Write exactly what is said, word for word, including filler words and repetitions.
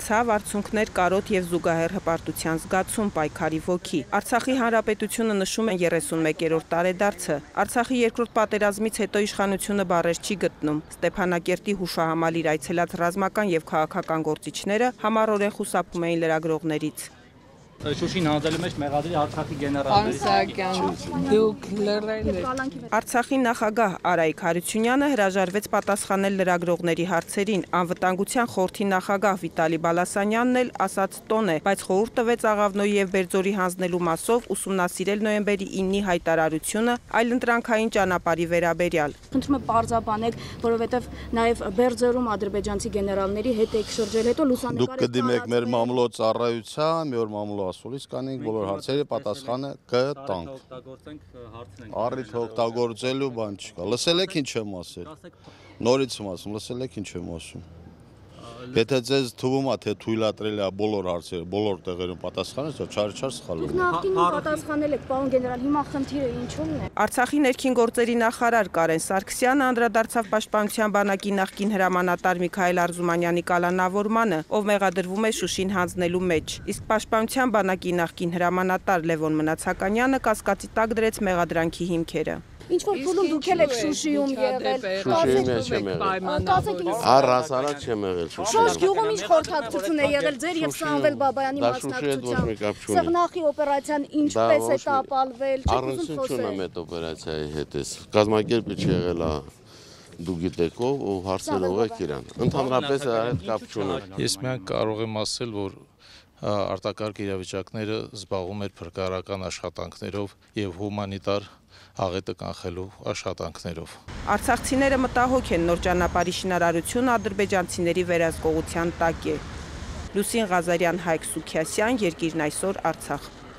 Ցավ, արցունքներ, կարոտ եւ զուգահեռ հպարտության զգացում, պայքարի ոգի։ Արցախի հանրապետությունը նշում է երեսունմեկերորդ տարեդարձը։ Արցախի երկրորդ պատերազմից հետո իշխանությունը բառեր չի գտնում։ Ստեփանակերտի հուշահամալիր այցելած ռազմական եւ քաղաքական գործիչները համառորեն խուսափում էին լրագրողներից։ Շուշին հանձնելու մեջ մեղադրի Արցախի գեներալների։ Արցախի նախագահ Արայիկ Հարությունյանը հրաժարվեց պատասխանել լրագրողների հարցերին, անվտանգության խորհրդի նախագահ Վիտալի Բալասանյանն էլ ասաց տոն է, բայց խորհուրդ տվեց Աղավնոյի եւ Բերձորի հանձնելու մասով ուսումնասիրել նոյեմբերի իննի հայտարարությունը այլընտրանքային ճանապարհի վերաբերյալ։ Խնդրում եմ պարզաբանեք, որովհետեւ նաեւ Բերձորում ադրբեջանցի գեներալների հետ եք շրջել, հետո լուսանկարել։ Դուք կդիմեք մեր մամուլո ծառայության, մեր մամուլո ասուլից կանենք բոլոր հարցերի պատասխանը կտանք։ Առիթ օգտագործելու բան չկա։ Լսել եք ինչ եմ ասել։ Նորից եմ ասում, լսել եք ինչ եմ ասում։ Եթե ձեզ թվում է, թե թույլատրել է բոլոր հարցերը, բոլոր տեղերում պատասխանել, չար-չար սխալվում է։ Դուք նախկինում պատասխանել եք, պարոն գեներալ, հիմա խնդիրը ինչու՞մն է։ Արցախի ներքին գործերի նախարար Կարեն Սարգսյանը անդրադարձավ Պաշտպանության բանակի նախկին հրամանատար Միքայել Արզումանյանի կալանավորմանը, ով մեղադրվում է Շուշին հանձնելու մեջ։ Իսկ Պաշտպանության բանակի նախկին հրամանատար Լևոն Մնացականյանը կասկածի տակ դրեց մեղադրանքի հիմքերը։ Ինչ որ փուլում դուք եք Շուշիում եղել, Շուշիում չեմ եղել։ Առհասարակ չեմ եղել Շուշիում։ Շոշ գյուղում ինչ խորհրդակցություն է եղել ձեր եւ Սամվել Բաբայանի մասնակցությամբ։ Սեղնախի օպերացիան ինչպես է տապալվել, առնչություն եմ այդ օպերացիայի հետ։ Կազմակերպիչ եղել է դու գիտեք ով ու հարցերով եք իրան։ Ընդհանրապես այդ կապ չունի։ Ես միայն կարող եմ ասել, որ արտակարգ իրավիճակները զբաղվում էր փրկարարական աշխատանքներով եւ հումանիտար աղետը կանխելու աշխատանքներով։ Արցախցիները մտահոգ են նոր ճանապարհի շինարարությունը ադրբեջանցիների վերահսկողության տակ է։ Լուսին Ղազարյան, Հայկ Սուքիասյան, Երկիրն այսօր, Արցախ։